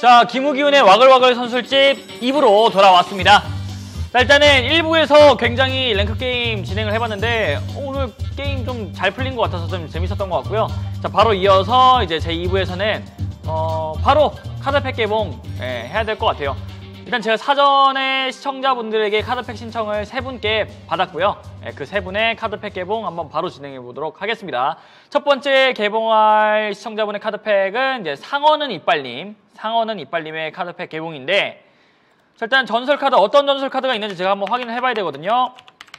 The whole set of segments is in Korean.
자, 김우기훈의 와글와글 선술집 2부로 돌아왔습니다. 자, 일단은 1부에서 굉장히 랭크 게임 진행을 해봤는데 오늘 게임 좀 잘 풀린 것 같아서 좀 재밌었던 것 같고요. 자, 바로 이어서 이제 제 2부에서는 바로 카드팩 개봉 해야 될 것 같아요. 일단 제가 사전에 시청자분들에게 카드팩 신청을 3분께 받았고요. 그 3분의 카드팩 개봉 한번 바로 진행해 보도록 하겠습니다. 첫 번째 개봉할 시청자분의 카드팩은 이제 상어는 이빨님의 카드팩 개봉인데, 자, 일단 전설 카드, 어떤 전설 카드가 있는지 제가 한번 확인을 해봐야 되거든요.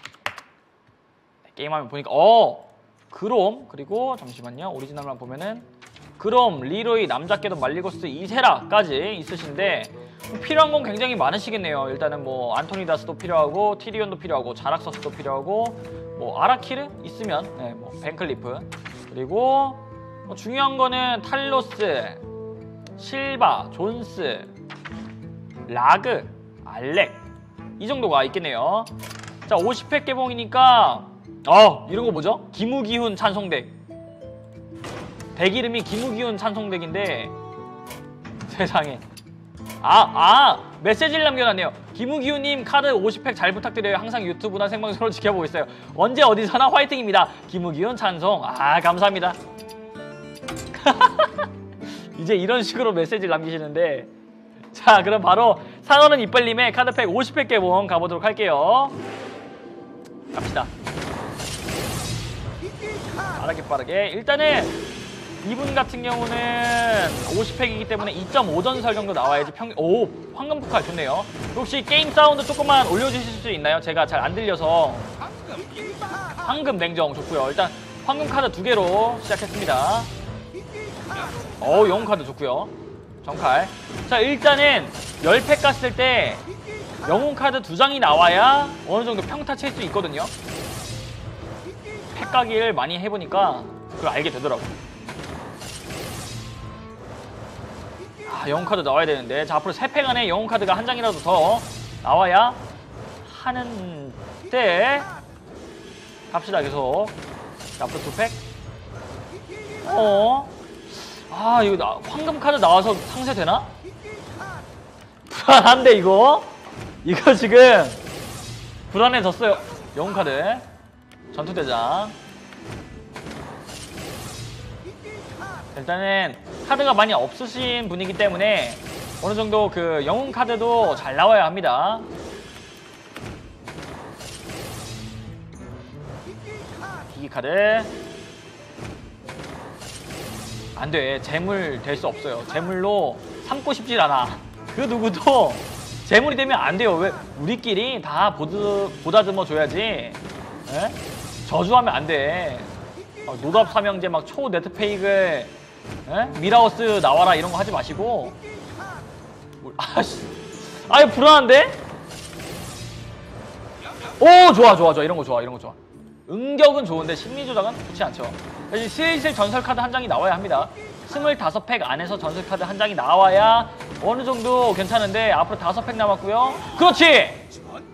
게임하면 보니까 그롬, 그리고 잠시만요, 오리지널만 보면은 그롬, 리로이, 남자께도 말리고스, 이세라까지 있으신데 필요한 건 굉장히 많으시겠네요. 일단은 뭐 안토니다스도 필요하고 티리온도 필요하고 자락서스도 필요하고 뭐 아라키르 있으면 뭐 벤클리프, 그리고 뭐 중요한 거는 탈로스, 실바, 존스, 라그, 알렉 이 정도가 있겠네요. 자, 50회 개봉이니까 이런 거 뭐죠? 김우기훈 찬송덱. 덱 이름이 김우기훈 찬송덱인데 세상에. 메시지를 남겨놨네요. 김우기훈님 카드 50팩 잘 부탁드려요. 항상 유튜브나 생방송으로 지켜보고 있어요. 언제 어디서나 화이팅입니다. 김우기훈 찬송. 감사합니다. 이제 이런 식으로 메시지를 남기시는데, 자, 그럼 바로 상어는 이빨님의 카드팩 50팩 개봉 가보도록 할게요. 갑시다. 빠르게 일단은 이분 같은 경우는 50팩이기 때문에 2.5전설 정도 나와야지 황금 포칼 좋네요. 혹시 게임 사운드 조금만 올려주실 수 있나요? 제가 잘 안 들려서. 황금 냉정 좋고요. 일단 황금 카드 2개로 시작했습니다. 영웅 카드 좋고요. 정칼. 자, 일단은 10팩 갔을 때 영웅 카드 2장이 나와야 어느 정도 평타 칠 수 있거든요. 팩 가기를 많이 해보니까 그걸 알게 되더라고요. 영웅 카드 나와야 되는데, 자, 앞으로 3팩 안에 영웅 카드가 한 장이라도 더 나와야 하는데 갑시다. 계속. 자, 앞으로 2팩. 이거 황금 카드 나와서 상쇄 되나? 불안한데 이거 지금 불안해졌어요. 영웅 카드 전투대장. 일단은 카드가 많이 없으신 분이기 때문에 어느 정도 그 영웅 카드도 잘 나와야 합니다. 기기 카드 안 돼. 재물 될 수 없어요. 재물로 삼고 싶질 않아. 그 누구도 재물이 되면 안 돼요. 왜? 우리끼리 다 보다듬어 줘야지. 저주하면 안 돼. 노답 삼형제 막 초 네트페이글 미라우스 나와라 이런 거 하지 마시고. 불안한데? 좋아. 이런 거 좋아. 응격은 좋은데 심리조작은 좋지 않죠. 이제 슬슬 전설 카드 한 장이 나와야 합니다. 25팩 안에서 전설 카드 한 장이 나와야 어느 정도 괜찮은데, 앞으로 5팩 남았고요. 그렇지!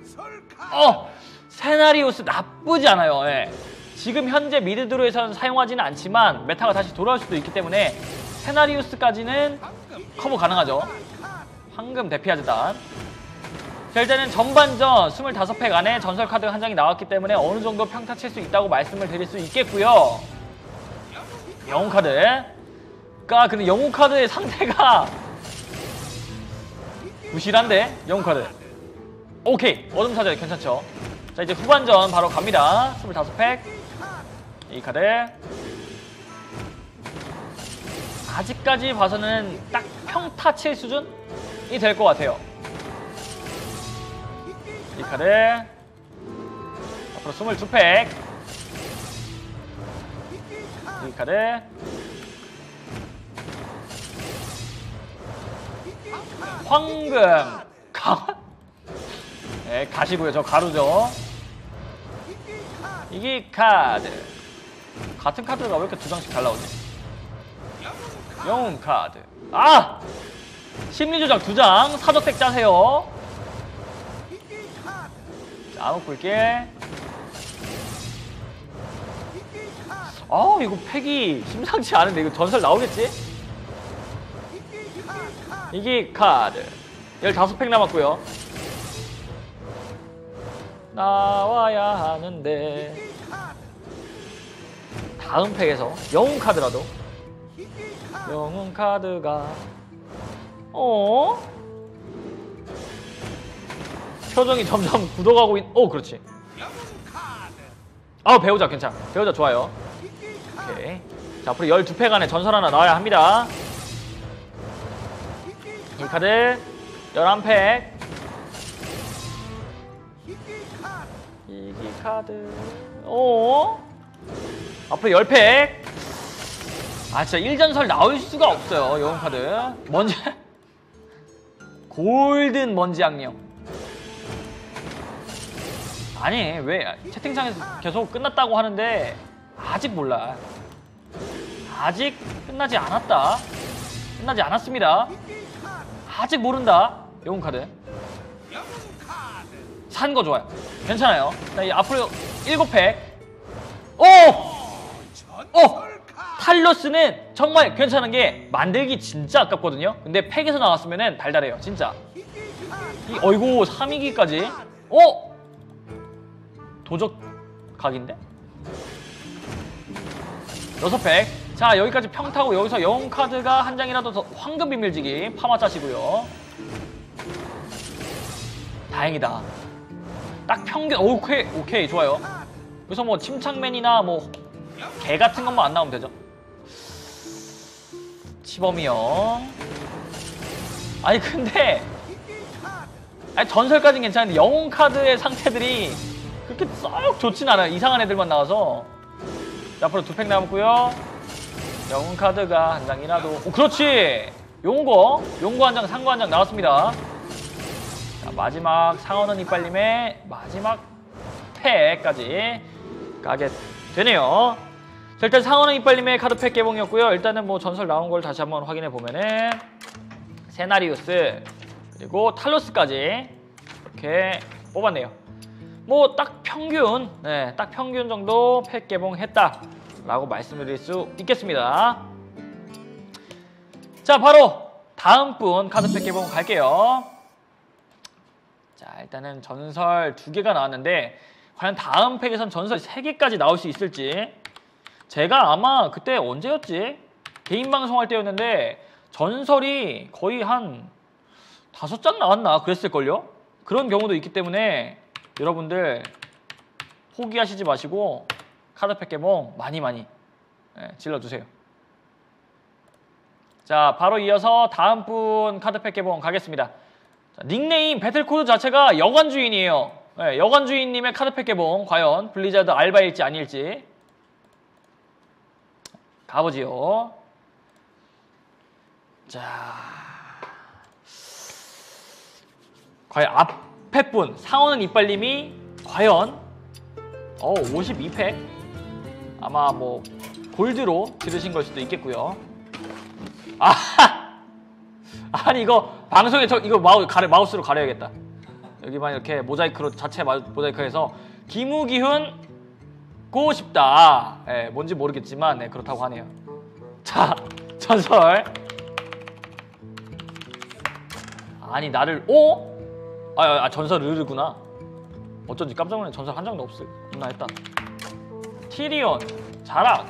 세나리우스 나쁘지 않아요. 지금 현재 미드드로에서는 사용하지는 않지만 메타가 다시 돌아올 수도 있기 때문에 세나리우스까지는 커버 가능하죠. 황금 대피하즈단. 자, 일단은 전반전 25팩 안에 전설 카드가 한 장이 나왔기 때문에 어느 정도 평타 칠 수 있다고 말씀을 드릴 수 있겠고요. 영웅 카드. 근데 영웅 카드의 상태가 부실한데? 영웅 카드. 오케이. 어둠 사절 괜찮죠? 자, 이제 후반전 바로 갑니다. 25팩. 이 카드. 아직까지 봐서는 딱 평타 칠 수준이 될 것 같아요. 이 카드. 앞으로 22팩. 이 카드. 황금. 가시고요. 저 가루죠. 이게 카드. 같은 카드가 왜 이렇게 2장씩 잘 나오지? 영웅 카드. 심리조작 2장. 사적덱 짜세요. 자, 암흑 볼게. 이거 팩이 심상치 않은데 이거 전설 나오겠지? 이기 카드 15팩 남았고요. 나와야 하는데 다음 팩에서 영웅 카드라도 영웅 카드가 표정이 점점 굳어가고 그렇지. 배우자 괜찮아. 배우자 좋아요. 오케이. 자, 앞으로 12팩 안에 전설 하나 나와야 합니다. 이 카드 11팩. 이기 카드. 앞으로 10팩. 진짜 1전설 나올 수가 없어요. 영웅 카드. 먼지. 골든 먼지 악령. 아니, 왜 채팅창에서 계속 끝났다고 하는데 아직 몰라. 아직 끝나지 않았다. 끝나지 않았습니다. 아직 모른다. 영웅 카드. 산 거 좋아요. 괜찮아요. 자, 이 앞으로 7팩. 탈러스는 정말 괜찮은 게 만들기 진짜 아깝거든요. 근데 팩에서 나왔으면 달달해요. 진짜. 어이구 3위기까지. 도적 각인데? 6팩. 자, 여기까지 평타고 여기서 영웅 카드가 한 장이라도 더 황금 비밀지기 파마 짜시고요. 다행이다. 딱 평균. 오케이 좋아요. 여기서 뭐 침착맨이나 뭐 개 같은 것만 안 나오면 되죠. 치범이요. 아니 근데 전설까지는 괜찮은데 영웅 카드의 상태들이 그렇게 썩 좋진 않아요. 이상한 애들만 나와서. 자, 앞으로 2팩 남았고요. 영웅 카드가 한 장이라도. 그렇지. 용고 한 장, 상고 한 장 나왔습니다. 자, 마지막 상어는 이빨님의 마지막 팩까지 가게 되네요. 자, 일단 상어는 이빨님의 카드팩 개봉이었고요. 일단은 뭐 전설 나온 걸 다시 한번 확인해 보면은 세나리우스 그리고 탈로스까지 이렇게 뽑았네요. 뭐 딱 평균, 딱 평균 정도 팩 개봉했다라고 말씀드릴 수 있겠습니다. 자, 바로 다음 분 카드팩 개봉 갈게요. 자, 일단은 전설 2개가 나왔는데 과연 다음 팩에선 전설 3개까지 나올 수 있을지. 제가 아마 그때 언제였지? 개인 방송할 때였는데 전설이 거의 한 5장 나왔나 그랬을걸요? 그런 경우도 있기 때문에 여러분들 포기하시지 마시고 카드팩 개봉 많이 질러주세요. 자, 바로 이어서 다음 분 카드팩 개봉 가겠습니다. 자, 닉네임 배틀코드 자체가 여관주인이에요. 여관주인님의 카드팩 개봉 과연 블리자드 알바일지 아닐지 가보지요. 자, 과연 앞에 분 상어는 이빨님이 과연 52팩 아마 뭐 골드로 들으신 걸 수도 있겠고요. 아니 이거 방송에 이거 마우스로 가려야겠다. 여기만 이렇게 모자이크로 자체 모자이크해서 기무기훈 고 싶다. 뭔지 모르겠지만 그렇다고 하네요. 자, 전설. 아니 나를 전설 르르구나. 어쩐지 깜짝 놀랐네. 전설 한 장도 없구나 했다. 티리온 자락.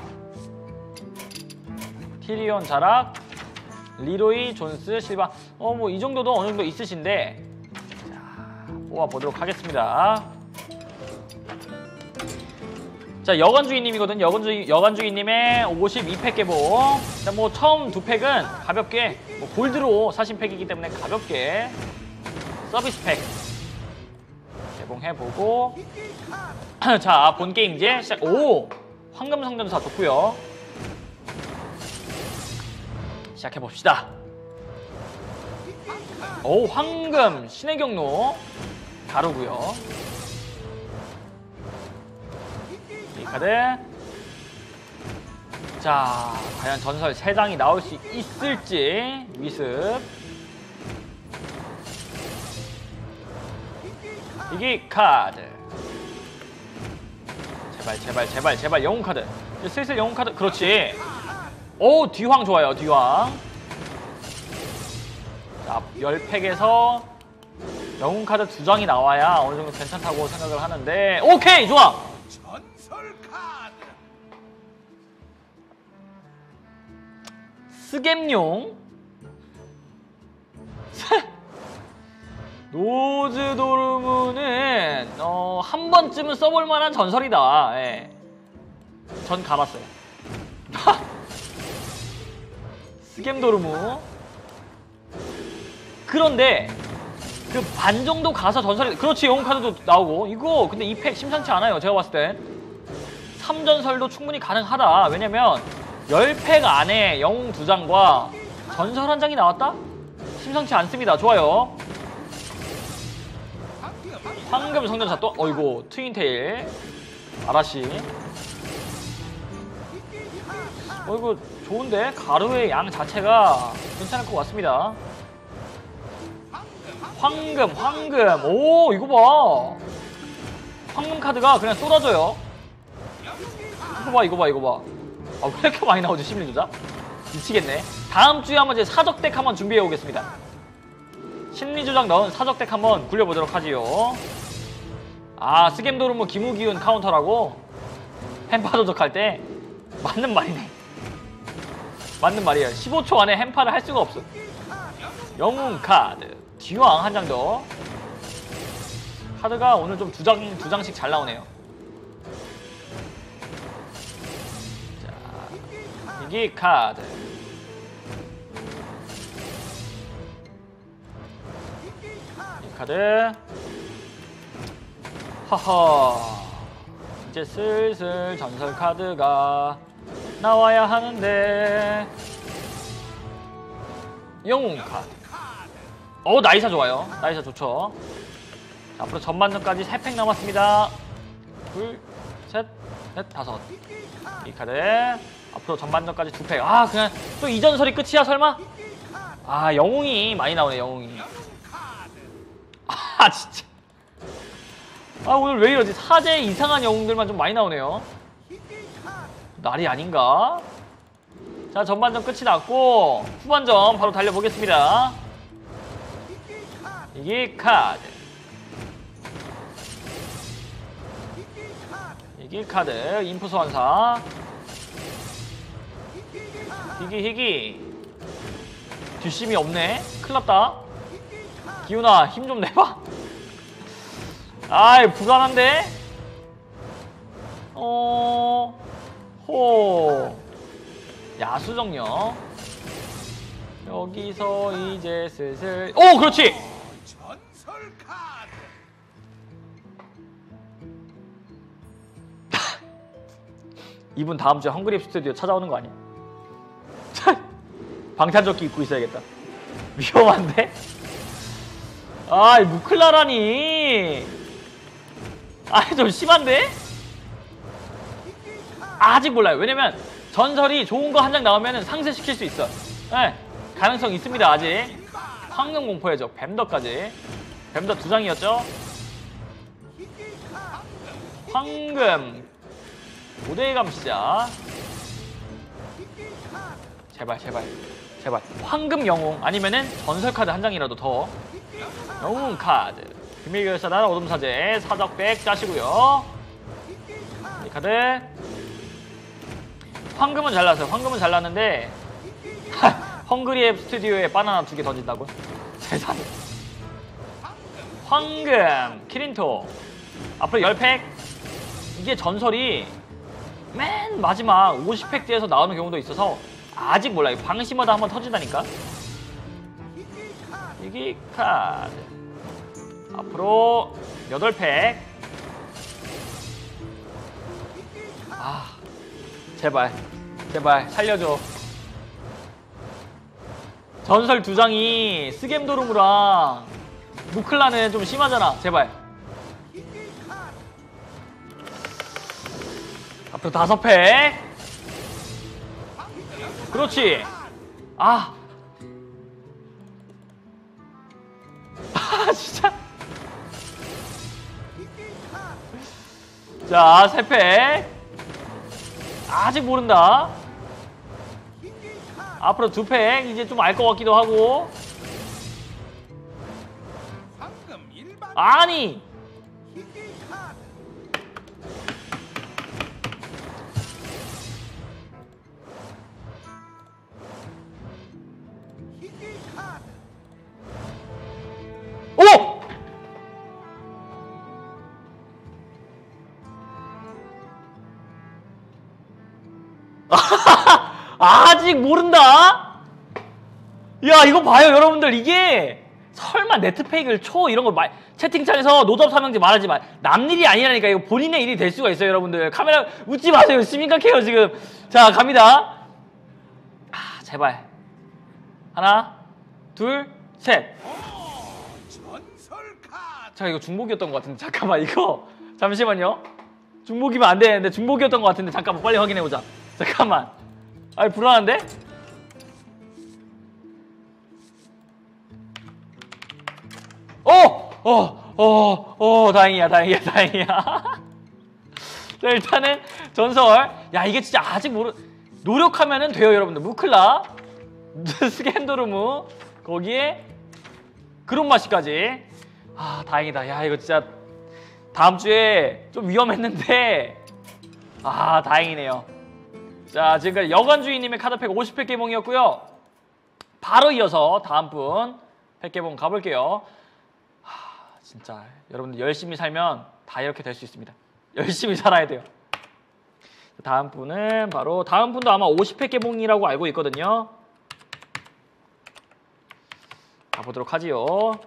티리온 자락. 리로이 존스 실바. 뭐 이 정도도 어느 정도 있으신데. 자, 뽑아보도록 하겠습니다. 자, 여관주인님이거든. 여관주인님의 52팩 개봉. 자, 뭐 처음 2팩은 가볍게 뭐 골드로 사신 팩이기 때문에 가볍게 서비스 팩 개봉해보고. 자, 본 게임 이제 시작. 황금 성전사 좋고요. 시작해봅시다. 황금 신의 경로 가루고요. 이 카드. 자, 과연 전설 3장이 나올 수 있을지. 위습. 이기 카드. 제발 영웅 카드. 슬슬 영웅 카드. 그렇지. 뒤황 좋아요. 뒤황. 자, 10팩에서 영웅 카드 2장이 나와야 어느 정도 괜찮다고 생각을 하는데, 오케이! 좋아! 전설 카드. 스겜용 노즈도르무는 한 번쯤은 써볼 만한 전설이다. 예. 전 가봤어요. 스겜도르무. 그런데 그 반 정도 가서 전설이, 그렇지, 영웅 카드도 나오고. 이거 근데 이 팩 심상치 않아요. 제가 봤을 땐 3전설도 충분히 가능하다. 왜냐면 10팩 안에 영웅 2장과 전설 1장이 나왔다? 심상치 않습니다. 좋아요. 황금 성전사 또, 어이구, 트윈테일 아라시. 어이구, 좋은데? 가루의 양 자체가 괜찮을 것 같습니다. 황금. 오, 이거 봐. 황금 카드가 그냥 쏟아져요. 이거 봐. 아, 왜 이렇게 많이 나오지, 심리조작? 미치겠네. 다음 주에 한번 제 사적덱 한번 준비해 오겠습니다. 심리조작 넣은 사적덱 한번 굴려보도록 하지요. 아, 스겜도르무 기무기운 카운터라고? 햄파 도적할 때? 맞는 말이네. 맞는 말이에요. 15초 안에 햄파를 할 수가 없어. 영웅 카드 뒤왕 한 장 더. 카드가 오늘 좀 두 장씩 잘 나오네요. 자, 이기 카드. 이 카드. 하하. 이제 슬슬 전설 카드가 나와야 하는데. 영웅 카드. 나이사 좋아요. 나이사 좋죠. 자, 앞으로 전반전까지 3팩 남았습니다. 둘, 셋, 넷, 다섯. 이 카드. 앞으로 전반전까지 2팩. 아, 그냥 또 이 전설이 끝이야, 설마? 아, 영웅이 많이 나오네, 영웅이. 아, 진짜. 아, 오늘 왜 이러지? 사제 이상한 영웅들만 좀 많이 나오네요. 날이 아닌가? 자, 전반전 끝이 났고 후반전 바로 달려보겠습니다. 이게 카드. 이게 카드. 인프 소환사. 희귀. 뒷심이 없네. 큰일났다. 기훈아, 힘 좀 내봐. 아이, 불안한데? 야수정령. 여기서 이제 슬슬, 오, 그렇지! 전설 카드. 이분 다음 주에 헝그리 스튜디오 찾아오는 거 아니야? 방탄조끼 입고 있어야겠다. 위험한데? 아이, 무클라라니. 아이, 좀 심한데? 아직 몰라요. 왜냐면 전설이 좋은 거 한 장 나오면 상쇄시킬 수 있어. 네, 가능성 있습니다. 아직. 황금 공포의 적 뱀더까지. 뱀더 2장이었죠? 황금 고대의 감시자. 제발 황금 영웅 아니면은 전설 카드 한 장이라도 더. 영웅 카드. 비밀결사단 어둠사제 사적백 짜시고요. 이 카드. 황금은 잘 나왔어요. 황금은 잘 나왔는데 헝그리앱 스튜디오에 바나나 2개 던진다고? 세상에. 황금 키린토. 앞으로 10팩. 이게 전설이 맨 마지막 50팩 뒤에서 나오는 경우도 있어서 아직 몰라요. 방심하다 한번 터진다니까. 이기 카드. 앞으로 8팩. 아, 제발 살려줘. 전설 2장이 스겜도르무랑 무클라는 좀 심하잖아. 제발. 앞으로 5팩. 그렇지. 아, 진짜. 자, 3팩. 아직 모른다. 앞으로 2팩. 이제 좀 알 것 같기도 하고. 일반 아니 희귀 카드. 희귀 카드. 오! 아직 모른다? 야, 이거 봐요, 여러분들. 이게 설마 네트페이크를 쳐 이런 거 채팅창에서 노답 삼형제 말하지 마. 남 일이 아니라니까. 이거 본인의 일이 될 수가 있어요, 여러분들. 카메라 웃지 마세요. 심각해요, 지금. 자, 갑니다. 아, 제발. 하나, 둘, 셋. 전설 카드. 자, 이거 중복이었던 것 같은데. 잠깐만, 이거. 잠시만요. 중복이면 안 되는데 중복이었던 것 같은데. 잠깐만, 빨리 확인해보자. 잠깐만. 아니, 불안한데? 다행이야, 다행이야, 다행이야. 자, 일단은 전설. 야, 이게 진짜 아직 노력하면은 돼요, 여러분들. 무클라, 스캔도르무, 거기에 그론마시까지. 아, 다행이다. 야, 이거 진짜 다음 주에 좀 위험했는데. 아, 다행이네요. 자, 지금까지 여관주의님의 카드팩 50팩 개봉이었고요. 바로 이어서 다음 분 팩 개봉 가볼게요. 진짜 여러분들 열심히 살면 다 이렇게 될 수 있습니다. 열심히 살아야 돼요. 다음 분은 바로 다음 분도 아마 50회 개봉이라고 알고 있거든요. 가보도록 하지요.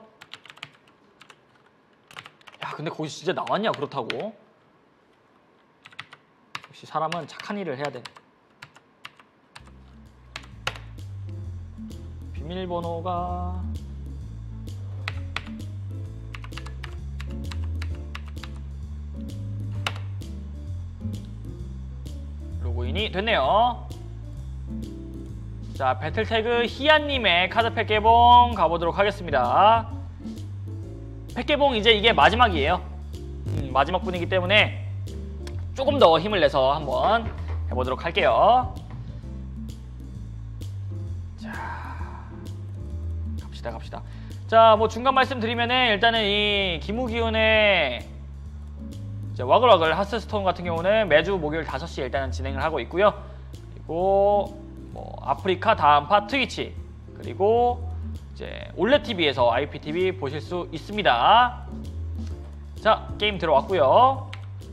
야, 근데 거기 진짜 나왔냐, 그렇다고? 역시 사람은 착한 일을 해야 돼. 비밀번호가 로그인이 됐네요. 자, 배틀태그 희안님의 카드팩 개봉 가보도록 하겠습니다. 팩 개봉 이제 이게 마지막이에요. 마지막 분이기 때문에 조금 더 힘을 내서 한번 해보도록 할게요. 자, 갑시다. 자, 뭐 중간 말씀드리면은 일단은 이 기무기운의 와글와글 하스스톤 같은 경우는 매주 목요일 5시에 일단은 진행을 하고 있고요. 그리고 뭐 아프리카 다음파 트위치, 그리고 이제 올레TV에서 IPTV 보실 수 있습니다. 자, 게임 들어왔고요.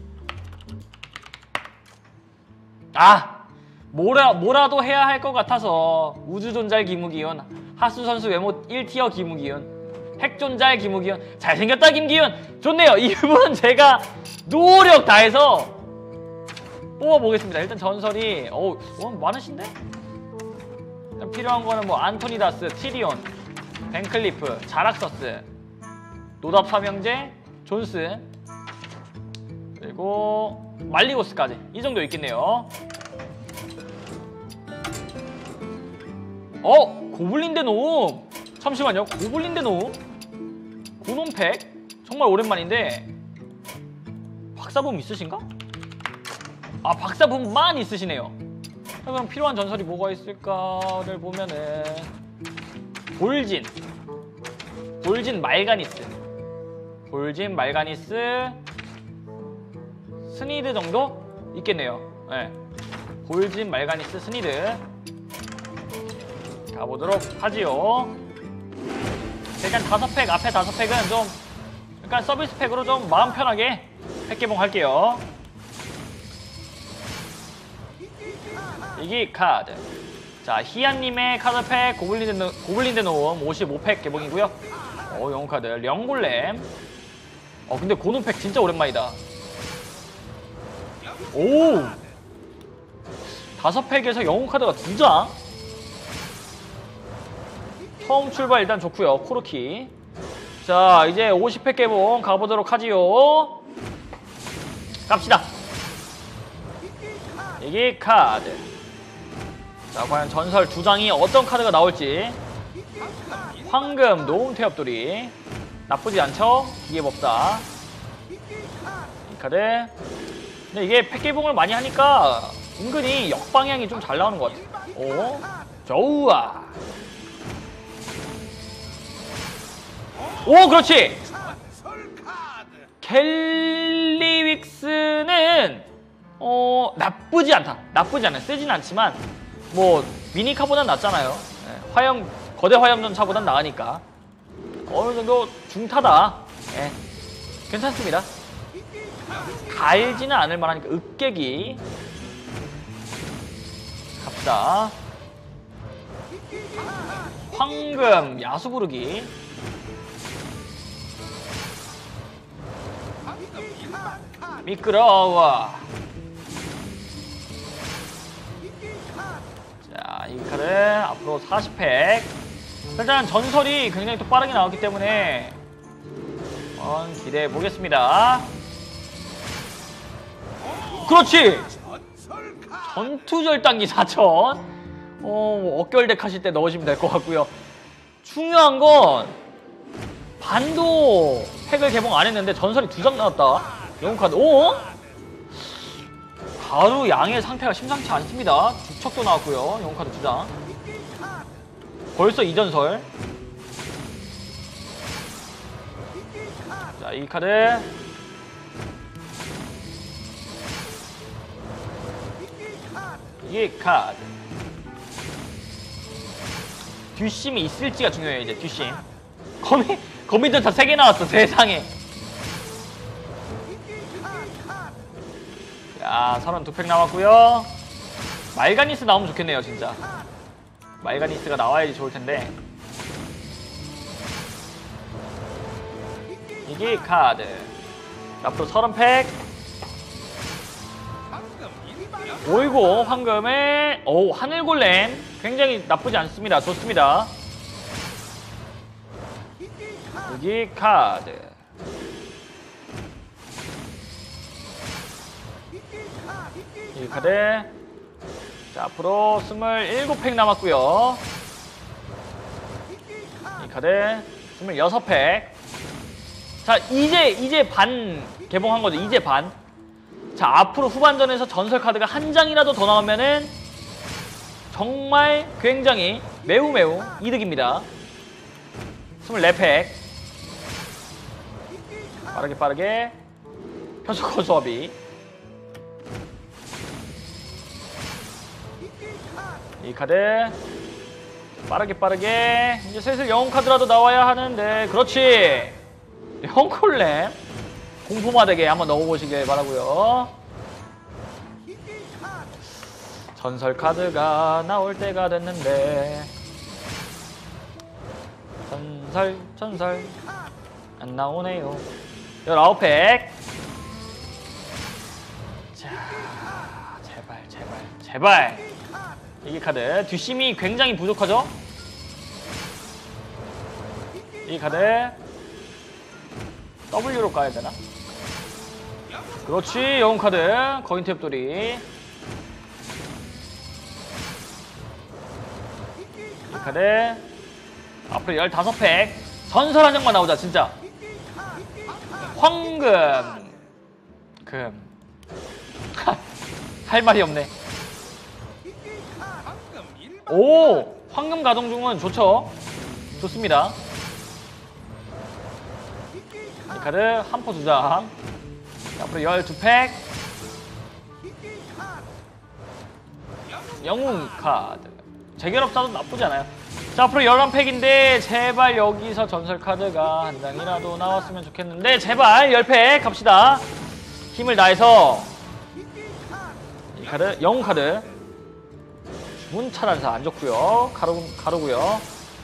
아! 뭐라도 해야 할 것 같아서 우주존잘 기무기운, 하수선수 외모 1티어 기무기운, 핵존잘 기무기운, 잘생겼다 김기훈! 좋네요. 이분은 제가 노력 다해서 뽑아보겠습니다. 일단 전설이 많으신데? 일단 필요한 거는 뭐 안토니다스, 티리온, 벤클리프, 자락서스, 노답 삼형제, 존스, 그리고 말리고스까지 이 정도 있겠네요. 고블린 대놈! 잠시만요. 고블린 대놈? 고놈팩? 정말 오랜만인데 박사붐 있으신가? 아, 박사붐만 있으시네요. 그럼 필요한 전설이 뭐가 있을까를 보면은 볼진 말가니스, 스니드 정도 있겠네요. 네. 볼진 말가니스 스니드 가보도록 하지요. 일단 5팩, 앞에 5팩은 좀 약간 서비스 팩으로 좀 마음 편하게 팩 개봉 할게요. 이기 카드. 자, 희안님의 카드팩 고블린 대놈 55팩 개봉이고요. 영웅 카드 령골렘. 근데 고놈팩 진짜 오랜만이다. 오! 5팩에서 영웅 카드가 2장. 처음 출발 일단 좋고요. 코르키. 자, 이제 50팩 개봉 가보도록 하지요. 갑시다. 이기 카드. 자, 과연 전설 2장이 어떤 카드가 나올지. 황금 노움 태엽돌이 나쁘지 않죠? 기계법사 이 카드. 근데 이게 팩 개봉을 많이 하니까 은근히 역방향이 좀 잘 나오는 것 같아. 좋아. 오, 그렇지. 갤리윅스는 나쁘지 않다. 나쁘지 않아요. 세진 않지만 뭐 미니카보단 낫잖아요. 예, 거대 화염전차보단 나으니까 어느 정도 중타다. 예, 괜찮습니다. 갈지는 않을 만하니까 으깨기 갑시다. 황금 야수 부르기. 미끄러워. 자, 이 카드 앞으로 40팩. 일단 전설이 굉장히 또 빠르게 나왔기 때문에 한번 기대해 보겠습니다. 그렇지! 전투절단기 4000. 어결덱 하실 때 넣으시면 될 것 같고요. 중요한 건 반도 팩을 개봉 안 했는데 전설이 2장 나왔다. 영웅카드. 오? 가루 양의 상태가 심상치 않습니다. 주척도 나왔고요. 영웅카드 2장. 벌써 2전설. 자, 이 카드. 이 카드. 듀심이 있을지가 중요해요. 이제 듀심. 거미전차 3개 나왔어. 세상에. 자, 32팩 남았고요. 말가니스 나오면 좋겠네요. 진짜 말가니스가 나와야지 좋을텐데. 이게 카드. 앞으로 30팩. 오이고 황금에 하늘골렘 굉장히 나쁘지 않습니다. 좋습니다. 여기 카드. 이 카드. 자, 앞으로 27팩 남았고요. 이 카드 26팩. 자, 이제 반 개봉한 거죠. 이제 반. 자, 앞으로 후반전에서 전설 카드가 한 장이라도 더 나오면은 정말 굉장히 매우 이득입니다. 24팩. 빠르게 표적호 수업이. 이 카드 빠르게 이제 슬슬 영웅 카드라도 나와야 하는데. 그렇지. 형콜렘 공포마대게 한번 넣어보시길 바라고요. 전설 카드가 나올 때가 됐는데 전설 안 나오네요. 19팩. 자, 제발 이게 카드. 뒷심이 굉장히 부족하죠? 이 카드 W로 까야 되나? 그렇지. 영웅 카드 거인탭돌이. 이 카드 앞으로 15팩. 전설 한 장만 나오자. 진짜 황금 할 말이 없네. 오! 황금 가동 중은 좋죠? 좋습니다. 이 카드 한 포 2장. 앞으로 12팩. 영웅 카드. 재결합사도 나쁘지 않아요. 자, 앞으로 11팩인데 제발 여기서 전설 카드가 한 장이라도 나왔으면 좋겠는데. 제발 10팩 갑시다. 힘을 다해서. 이 카드 영웅 카드. 문차란사 안 좋고요. 가루고요.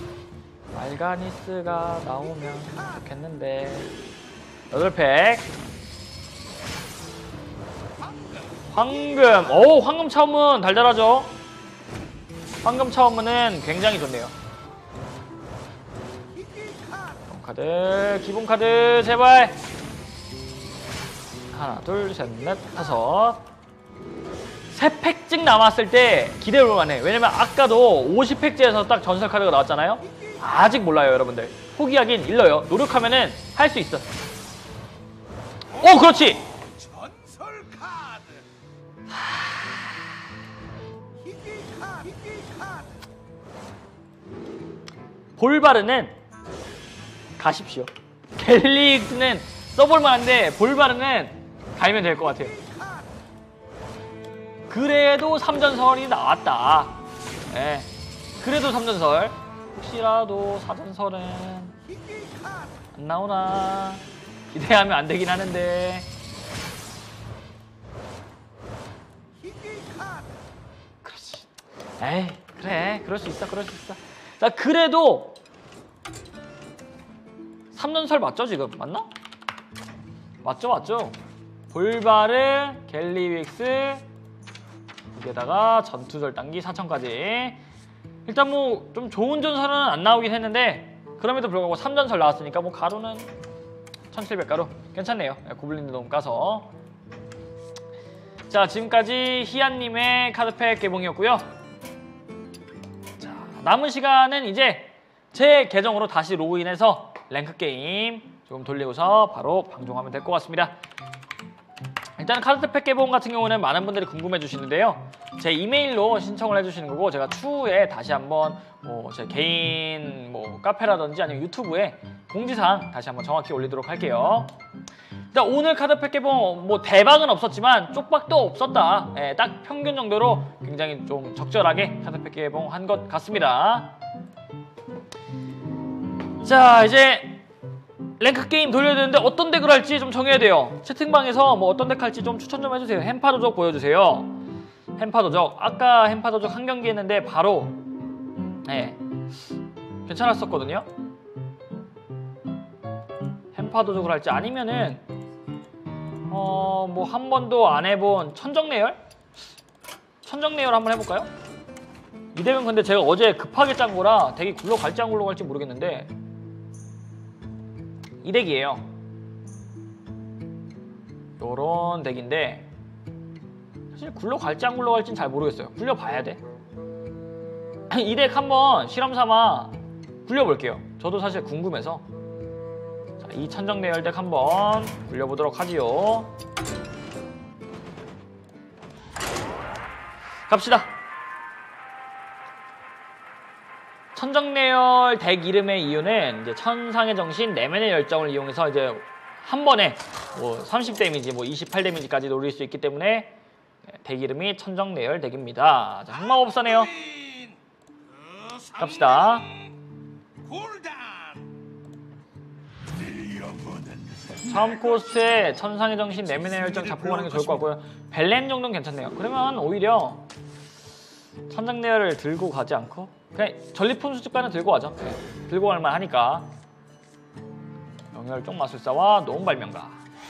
말가니스가 나오면 좋겠는데. 8팩. 황금. 황금 차원문 달달하죠? 황금 차원문은 굉장히 좋네요. 카드, 기본 카드 제발. 하나, 둘, 셋, 넷, 5. 3팩쯤 남았을 때 기대해볼만 해. 왜냐면 아까도 50팩째에서 딱 전설 카드가 나왔잖아요. 아직 몰라요, 여러분들. 포기하긴 일러요. 노력하면은 할 수 있어. 그렇지. 전설 카드. 볼바르는 가십시오. 갤릭스는 써볼만한데 볼바르는 갈면 될 것 같아요. 그래도 3전설이 나왔다. 네. 그래도 3전설. 혹시라도 4전설은 안 나오나 기대하면 안 되긴 하는데. 그렇지. 에이, 그래. 그럴 수 있어. 그럴 수 있어. 자, 그래도 3전설 맞죠, 지금? 맞나? 맞죠, 맞죠? 볼바르, 갤리윅스, 여기에다가 전투절 단기 4000까지. 일단 뭐 좀 좋은 전설은 안 나오긴 했는데 그럼에도 불구하고 3전설 나왔으니까 뭐 가루는 1700가루 괜찮네요. 고블린도 너무 까서. 자, 지금까지 희안님의 카드팩 개봉이었고요. 자, 남은 시간은 이제 제 계정으로 다시 로그인해서 랭크게임 조금 돌리고서 바로 방송하면 될 것 같습니다. 일단 카드팩 개봉 같은 경우는 많은 분들이 궁금해 주시는데요. 제 이메일로 신청을 해주시는 거고 제가 추후에 다시 한번 제 개인 카페라든지 아니면 유튜브에 공지사항 다시 한번 정확히 올리도록 할게요. 일단 오늘 카드팩 개봉 대박은 없었지만 쪽박도 없었다. 예, 딱 평균 정도로 굉장히 좀 적절하게 카드팩 개봉한 것 같습니다. 자, 이제 랭크 게임 돌려야 되는데 어떤 덱을 할지 좀 정해야 돼요. 채팅방에서 어떤 덱 할지 좀 추천 좀 해주세요. 햄파도적 보여주세요. 햄파도적. 아까 햄파도적 한 경기 했는데 바로 괜찮았었거든요. 햄파도적을 할지 아니면은 한 번도 안 해본 천정내열? 천정내열 한번 해볼까요? 이 덱은 근데 제가 어제 급하게 짠 거라 덱이 굴러갈지 안 굴러갈지 모르겠는데 이 덱이에요. 요런 덱인데 사실 굴러갈지 안 굴러갈지는 잘 모르겠어요. 굴려봐야 돼. 이 덱 한번 실험삼아 굴려볼게요. 저도 사실 궁금해서. 자, 이 천정내열 덱 한번 굴려보도록 하지요. 갑시다. 천정내열 덱 이름의 이유는 이제 천상의 정신, 내면의 열정을 이용해서 이제 한 번에 30 데미지, 28 데미지까지 노릴 수 있기 때문에 덱 이름이 천정내열 덱입니다. 자, 흑마법사네요. 갑시다. 3코스트에 천상의 정신, 내면의 열정 잡고 가는 게 좋을 것 같고요. 벨렘 정도는 괜찮네요. 그러면 오히려 천정내열을 들고 가지 않고 그냥 전리품 수집가는 들고 가죠. 네, 들고 갈만 하니까. 영열종 마술사와 노음발명가.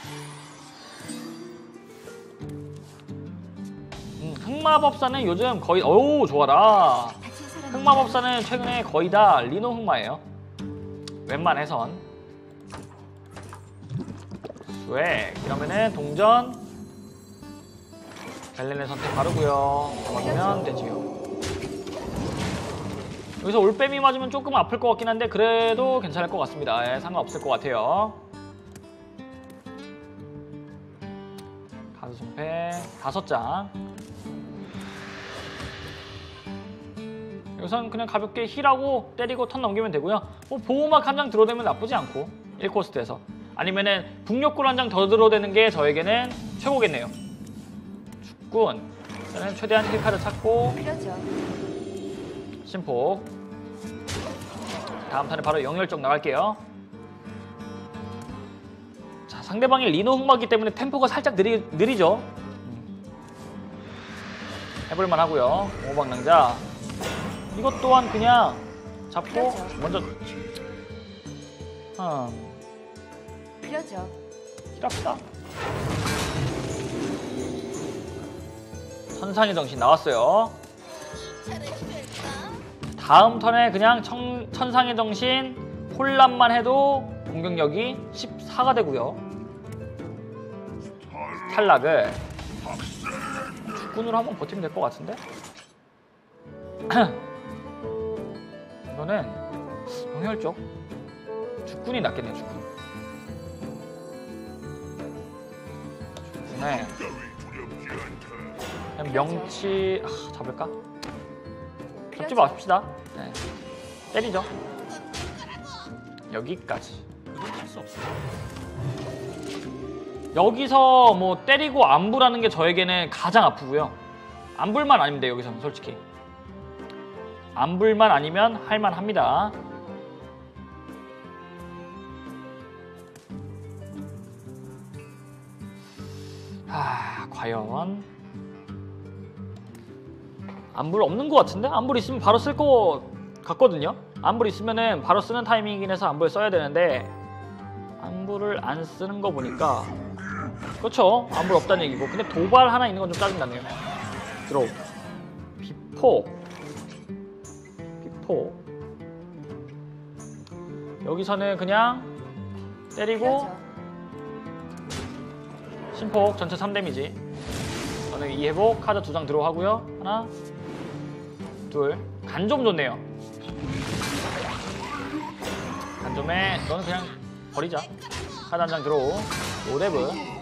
흑마법사는 요즘 거의 좋아라. 흑마법사는 최근에 거의 다 리노 흑마예요. 웬만해선. 왜? 이러면은 동전 벨렌의 선택 바르고요. 맞으면 되지요. 여기서 올빼미 맞으면 조금 아플 것 같긴 한데 그래도 괜찮을 것 같습니다. 상관없을 것 같아요. 가수 손패 5장. 여기서는 그냥 가볍게 힐하고 때리고 턴 넘기면 되고요. 보호막 한 장 들어대면 나쁘지 않고 1코스트에서. 아니면은 북녘굴 한 장 더 들어대는 게 저에게는 최고겠네요. 축군. 저는 최대한 힐카드 찾고 심폭. 다음 턴에 바로 영열적 나갈게요. 자, 상대방이 리노 흑마기 때문에 템포가 살짝 느리죠. 해볼만 하고요. 오방랑자. 이것 또한 그냥 잡고 먼저 힐합시다. 천상의 정신 나왔어요. 다음 턴에 그냥 천상의 정신 혼란만 해도 공격력이 14가 되고요. 탈락을 죽군으로 한번 버티면 될 것 같은데? 이거는 영혈 죽군이 낫겠네요. 죽군에 그냥 명치 잡을까? 잡지 마십시다. 네. 때리죠. 여기까지. 이건 할 수 없어. 여기서 뭐 때리고 안부라는 게 저에게는 가장 아프고요. 안불만 아니면 돼요, 여기서는 솔직히. 안불만 아니면 할만합니다. 과연 안불 없는 것 같은데? 안불 있으면 바로 쓸 것 같거든요? 안불 있으면은 바로 쓰는 타이밍이긴 해서 안불 써야 되는데 안불을 안 쓰는 거 보니까 그렇죠, 안불 없다는 얘기고. 근데 도발 하나 있는 건 좀 짜증나네요. 드로우 비폭 여기서는 그냥 때리고 심폭 전체 3데미지. 저는 2회복 카드 2장 드로우 하고요. 하나 둘. 간 좀 좋네요. 간좀에 너는 그냥 버리자. 카드 한 장 드로우 5데브.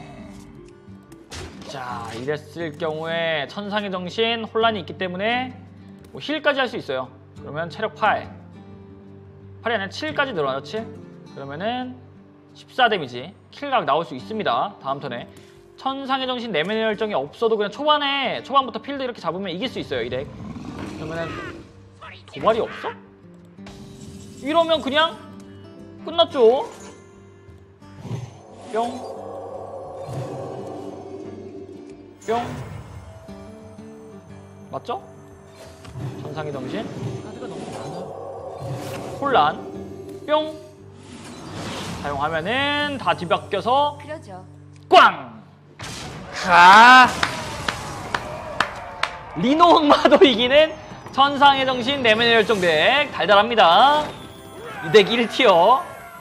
자, 이랬을 경우에 천상의 정신 혼란이 있기 때문에 뭐 힐까지 할 수 있어요. 그러면 체력 8이 아니라 7까지 늘어나요. 7. 그러면은 14 데미지 킬각 나올 수 있습니다. 다음 턴에 천상의 정신 내면의 열정이 없어도 그냥 초반부터 필드 이렇게 잡으면 이길 수 있어요. 이 덱. 그러면은 도발이 없어? 이러면 그냥 끝났죠. 뿅 맞죠? 천상의 정신 카드가 너무 많아. 혼란 뿅 사용하면은 다 뒤바뀌어서 그러죠. 꽝! 리노 흑마도 이기는 천상의 정신 내면의 열정 덱 달달합니다. 이 덱 1티어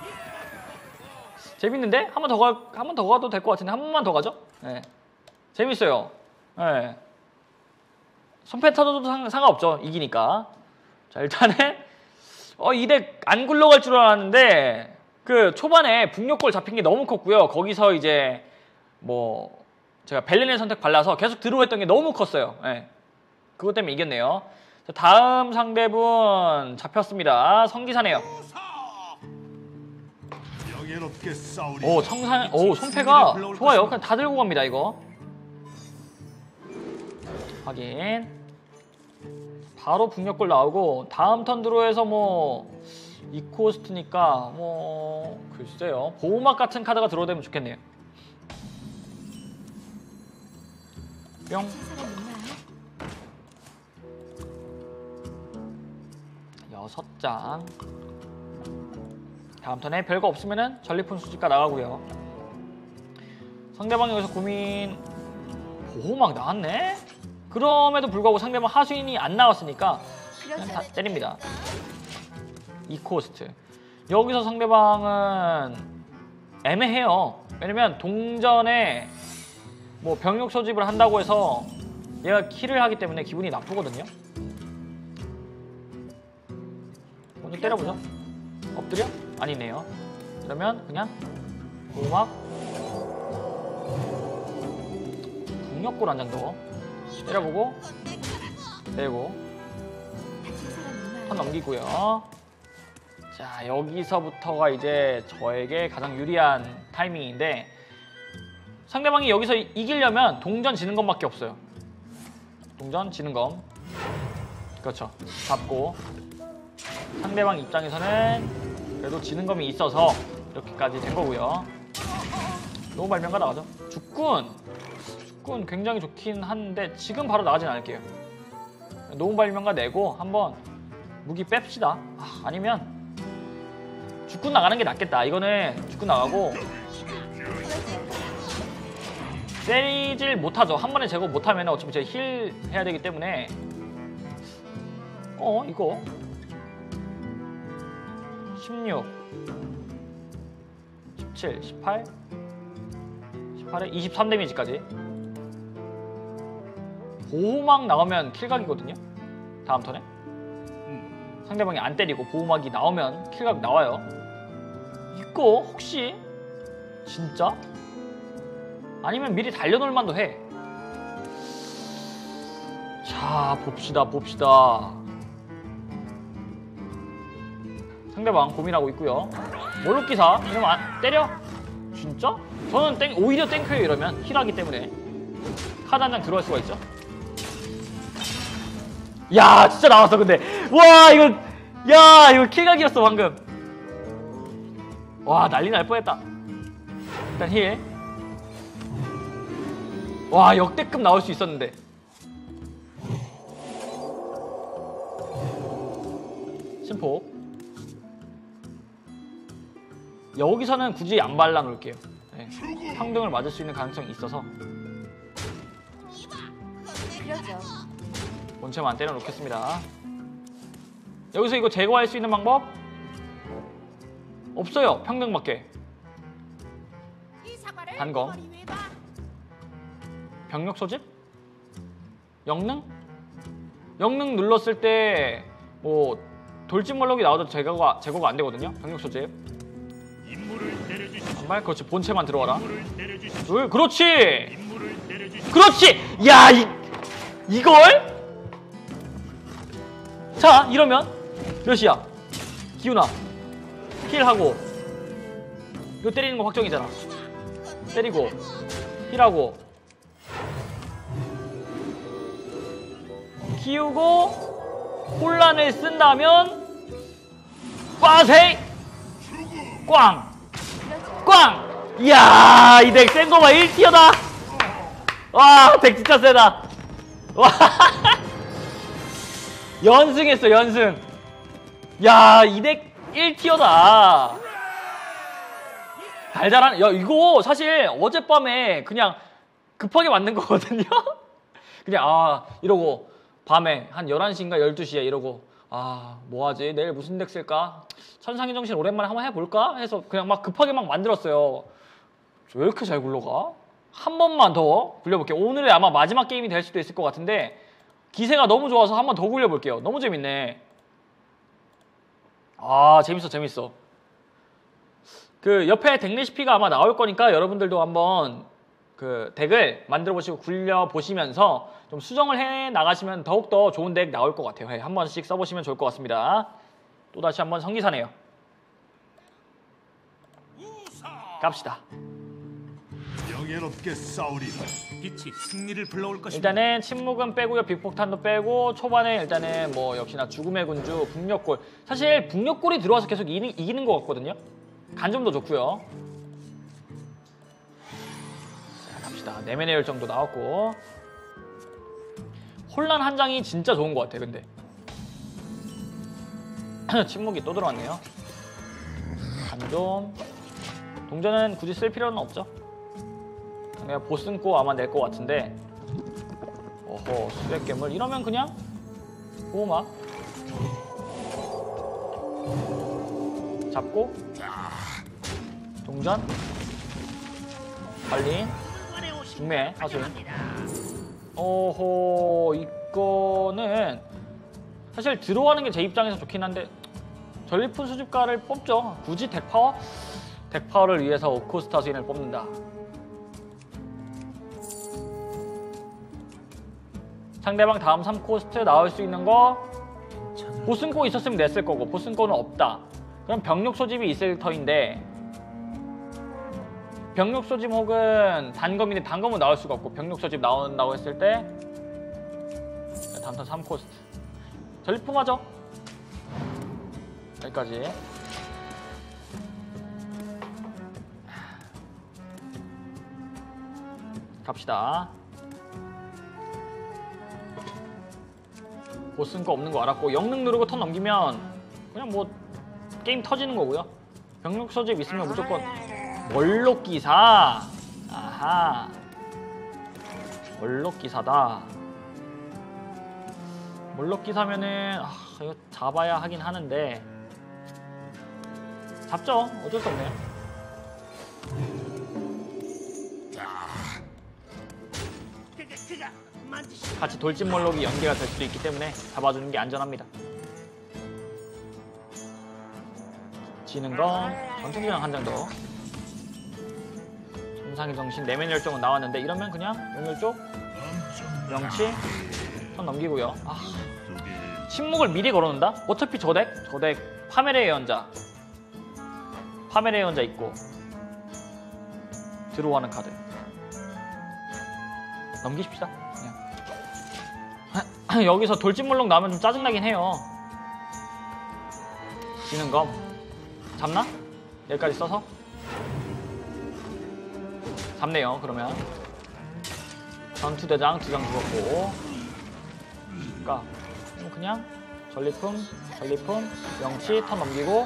재밌는데? 한 번 더 가도 될 것 같은데 한 번만 더 가죠? 네. 재밌어요. 네. 손패 터져도 상관없죠. 이기니까. 자, 일단은 이 덱 안 굴러갈 줄 알았는데 그 초반에 북녘골 잡힌 게 너무 컸고요. 거기서 이제 뭐 제가 벨렌의 선택 발라서 계속 들어왔던 게 너무 컸어요. 네. 그것 때문에 이겼네요. 자, 다음 상대분 잡혔습니다. 성기사네요. 오, 손패가 좋아요. 그냥 다 들고 갑니다, 이거. 확인. 바로 북녘골 나오고 다음 턴 드로에서 뭐 이코스트니까 뭐 글쎄요. 보호막 같은 카드가 들어오면 좋겠네요. 뿅. 6장. 다음 턴에 별거 없으면은 전리품 수집가 나가고요. 상대방이 여기서 고민. 보호막 나왔네? 그럼에도 불구하고 상대방 하수인이 안 나왔으니까 그냥 다 때립니다. 이코스트. 여기서 상대방은 애매해요. 왜냐면 동전에 뭐 병력 소집을 한다고 해서 얘가 킬을 하기 때문에 기분이 나쁘거든요. 먼저 때려보죠. 엎드려? 아니네요. 그러면 그냥 보호막 북녘골 한 장 더 때려보고 내고 턴 넘기고요. 자, 여기서부터가 이제 저에게 가장 유리한 타이밍인데 상대방이 여기서 이기려면 동전 지는 것밖에 없어요. 동전 지는 것. 그렇죠. 잡고 상대방 입장에서는 그래도 지는 검이 있어서 이렇게까지 된 거고요. 노무 발명가 나가죠. 죽군 굉장히 좋긴 한데 지금 바로 나가진 않을게요. 노무 발명가 내고 한번 무기 뺍시다. 아니면 죽군 나가는 게 낫겠다. 이거는 죽군 나가고 때리질 못하죠. 한 번에 제거 못하면 어차피 제가 힐 해야 되기 때문에 이거 16 17 18 18에 23 데미지까지. 보호막 나오면 킬각이거든요. 다음 턴에 상대방이 안 때리고 보호막이 나오면 킬각 나와요. 이거 혹시 진짜? 아니면 미리 달려놓을 만도 해. 자, 봅시다. 상대방 고민하고 있고요. 몰록기사 이러면 때려? 진짜? 저는 오히려 땡큐예요. 이러면 힐하기 때문에 카드 한 장 들어갈 수가 있죠. 야 진짜 나왔어. 근데 와 이거 킬각이었어 방금. 와 난리 날 뻔했다. 일단 힐. 와 역대급 나올 수 있었는데. 심포. 여기서는 굳이 안 발라 놓을게요. 네. 평등을 맞을 수 있는 가능성이 있어서 그러죠. 본체만 때려 놓겠습니다. 여기서 이거 제거할 수 있는 방법? 없어요. 평등밖에. 단검. 병력 소집? 영능? 영능 눌렀을 때 뭐 돌진몰록이 나와도 제거가 안 되거든요. 병력 소집. 한발 그렇지. 본체만 들어와라. 둘 그렇지. 그렇지. 야 이걸? 자 이러면 몇이야? 기훈아 힐하고 이거 때리는 거 확정이잖아. 때리고 힐하고 키우고 혼란을 쓴다면 빠세 꽝! 꽝! 이야 이 덱 센 거 봐. 1티어다. 와 덱 진짜 세다. 와 연승했어 연승. 야 이 덱 1티어다. 달달한. 야 이거 사실 어젯밤에 그냥 급하게 만든 거거든요. 그냥 이러고 밤에 한 11시인가 12시에 이러고 뭐하지? 내일 무슨 덱 쓸까? 천상의 정신 오랜만에 한번 해볼까? 해서 그냥 막 급하게 막 만들었어요. 왜 이렇게 잘 굴러가? 한 번만 더 굴려볼게요. 오늘의 아마 마지막 게임이 될 수도 있을 것 같은데 기세가 너무 좋아서 한 번 더 굴려볼게요. 너무 재밌네. 재밌어. 그 옆에 덱 레시피가 아마 나올 거니까 여러분들도 한번 그 덱을 만들어 보시고 굴려 보시면서 좀 수정을 해 나가시면 더욱더 좋은 덱 나올 것 같아요. 한 번씩 써보시면 좋을 것 같습니다. 또다시 한번 성기사네요. 갑시다. 명예롭게 싸우리라. 빛이 승리를 불러올 것입니다. 일단은 침묵은 빼고요. 빅폭탄도 빼고 초반에 일단은 뭐 역시나 죽음의 군주 북녘골. 사실 북녘골이 들어와서 계속 이기는 것 같거든요. 간점도 좋고요. 자 갑시다. 내면의 열정도 나왔고 혼란 한 장이 진짜 좋은 것 같아. 근데 침묵이 또 들어왔네요. 간좀 동전은 굳이 쓸 필요는 없죠. 내가 보스ን고 아마 낼 것 같은데. 어허 수백 괴물 이러면 그냥 보호막 잡고 동전 빨리 중매 하수인. 어허 이거는 사실 들어가는 게 제 입장에서 좋긴 한데 전리품 수집가를 뽑죠. 굳이 덱파워를 위해서 오코스타 수인을 뽑는다. 상대방 다음 3코스트 나올 수 있는 거 보스ን고 있었으면 냈을 거고 보스ን고는 없다. 그럼 병력 소집이 있을 터인데 병력 소집 혹은 단검인데 단검은 나올 수가 없고 병력 소집 나온다고 했을 때 단턴 3코스트 전리품 하죠. 여기까지. 갑시다. 보스ን거 없는 거 알았고 영능 누르고 턴 넘기면 그냥 뭐 게임 터지는 거고요. 병력 소집 있으면 무조건 월록기사. 아하 월록기사다. 월록기사면은 이거 잡아야 하긴 하는데 잡죠. 어쩔 수 없네요. 같이 돌진몰록이 연계가 될 수도 있기 때문에 잡아주는 게 안전합니다. 지는 건 전투기장 한 장 더. 천상의 정신 내면 열정은 나왔는데 이러면 그냥 용열 쪽 명치 턴 넘기고요. 침묵을 미리 걸어놓는다? 어차피 저 덱 파멜의 예언자 있고 들어오는 카드 넘기십시다. 그냥 여기서 돌진물록 나오면 좀 짜증나긴 해요. 지는 검 잡나? 여기까지 써서 잡네요. 그러면 전투대장 2장 죽었고, 그러니까 그냥 전리품 명치 턴 넘기고,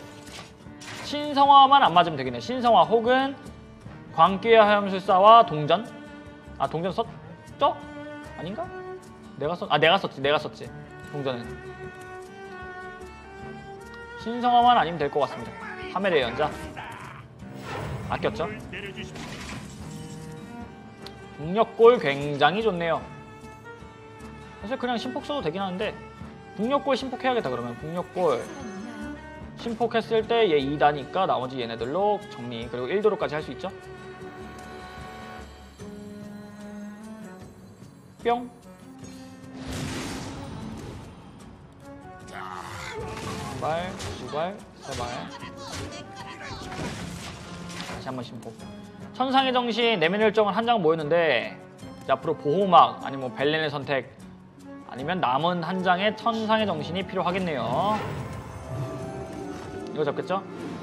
신성화만 안 맞으면 되겠네. 신성화 혹은 광기의 화염술사와 동전. 아, 동전 썼죠? 아닌가? 내가 썼지 동전은. 신성화만 아니면 될 것 같습니다. 카멜의 연자 아꼈죠? 북녘골 굉장히 좋네요. 사실 그냥 신폭 써도 되긴 하는데, 북녘골 신폭해야겠다. 그러면 북녘골 신폭했을 때 얘 2다니까 나머지 얘네들로 정리. 그리고 1도로까지 할 수 있죠? 뿅. 한 발, 두 발, 세 발. 다시 한번 신폭. 천상의 정신 내면 열정은 한 장 모였는데, 이제 앞으로 보호막 아니면 뭐 벨렌의 선택 아니면 남은 한 장의 천상의 정신이 필요하겠네요. 이거 잡겠죠?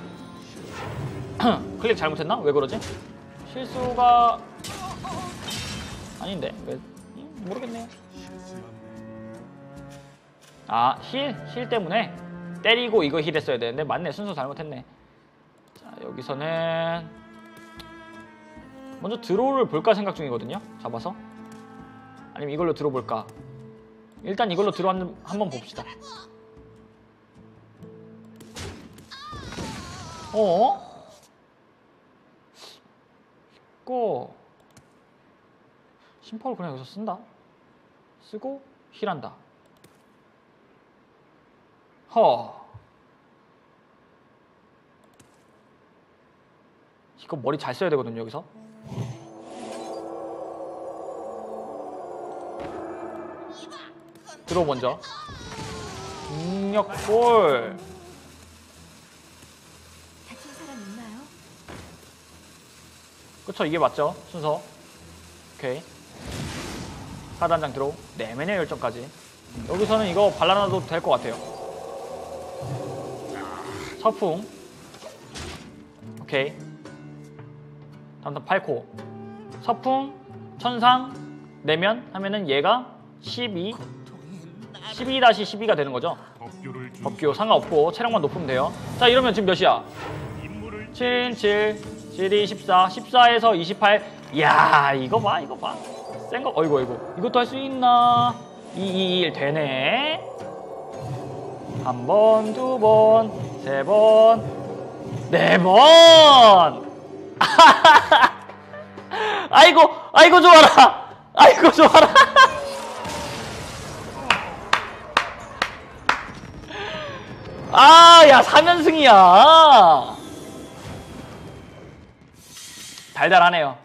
클릭 잘못했나? 왜 그러지? 실수가 아닌데 왜? 모르겠네요. 아, 힐 때문에 때리고 이거 힐 했어야 되는데, 맞네. 순서 잘못했네. 자, 여기서는 먼저 드로우를 볼까 생각 중이거든요. 잡아서. 아니면 이걸로 들어볼까. 일단 이걸로 들어 한번 봅시다. 이거 심파울 그냥 여기서 쓴다. 쓰고 힐한다. 이거 머리 잘 써야 되거든요. 여기서 들어 먼저 북녘골. 다친 사람 있나요? 그쵸, 이게 맞죠? 순서. 오케이. 카드 한 장 들어. 내면의 열정까지. 여기서는 이거 발라놔도 될 것 같아요. 서풍. 오케이. 다음 8코. 서풍, 천상, 내면 하면은 얘가 12-12가 되는 거죠. 법규 상관없고 체력만 높으면 돼요. 자, 이러면 지금 몇이야? 7, 7, 7이 14, 14에서 28. 이야, 이거 봐. 센 거. 어이구. 이것도 할 수 있나? 2, 1 되네. 한 번, 두 번, 세 번, 네 번. 아이고 좋아라. 아, 야, 3연승이야. 달달하네요.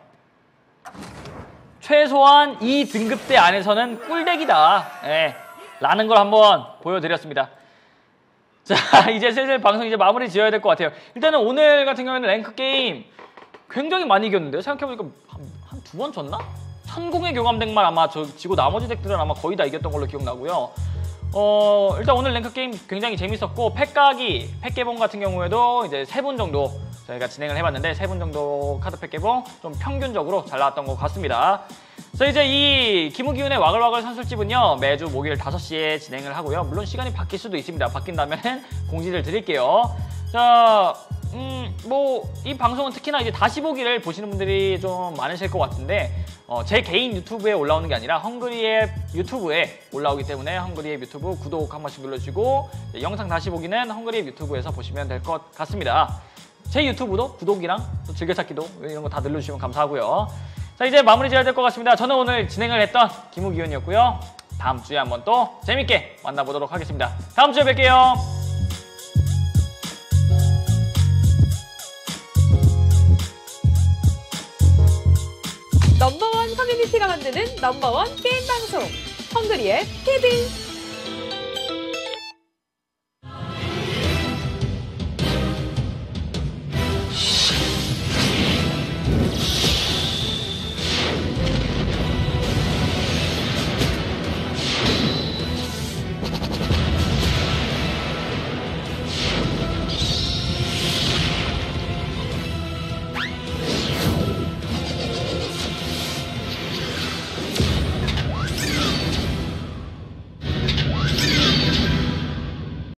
최소한 이 등급대 안에서는 꿀덱이다. 예, 라는 걸 한번 보여드렸습니다. 자, 이제 슬슬 방송 이제 마무리 지어야 될 것 같아요. 일단은 오늘 같은 경우에는 랭크 게임 굉장히 많이 이겼는데요. 생각해보니까 한 2번 졌나? 천공의 교감덱만 아마 지고 나머지 덱들은 아마 거의 다 이겼던 걸로 기억나고요. 일단 오늘 랭크 게임 굉장히 재밌었고, 팩 개봉 같은 경우에도 이제 3분 정도 저희가 진행을 해봤는데, 3분 정도 카드 팩 개봉 좀 평균적으로 잘 나왔던 것 같습니다. 그래서 이제 이 기무기운의 와글와글 선술집은요, 매주 목요일 5시에 진행을 하고요. 물론 시간이 바뀔 수도 있습니다. 바뀐다면 공지를 드릴게요. 자, 뭐 이 방송은 특히나 이제 다시 보기를 보시는 분들이 좀 많으실 것 같은데, 제 개인 유튜브에 올라오는 게 아니라 헝그리의 유튜브에 올라오기 때문에 헝그리의 유튜브 구독 한 번씩 눌러주시고, 영상 다시 보기는 헝그리의 유튜브에서 보시면 될 것 같습니다. 제 유튜브도 구독이랑 또 즐겨찾기도 이런 거 다 눌러주시면 감사하고요. 자, 이제 마무리 지어야 될 것 같습니다. 저는 오늘 진행을 했던 기무기훈이었고요. 다음 주에 한번 또 재밌게 만나보도록 하겠습니다. 다음 주에 뵐게요. 넘버원 커뮤니티가 만드는 넘버원 게임 방송 헝그리의 TV.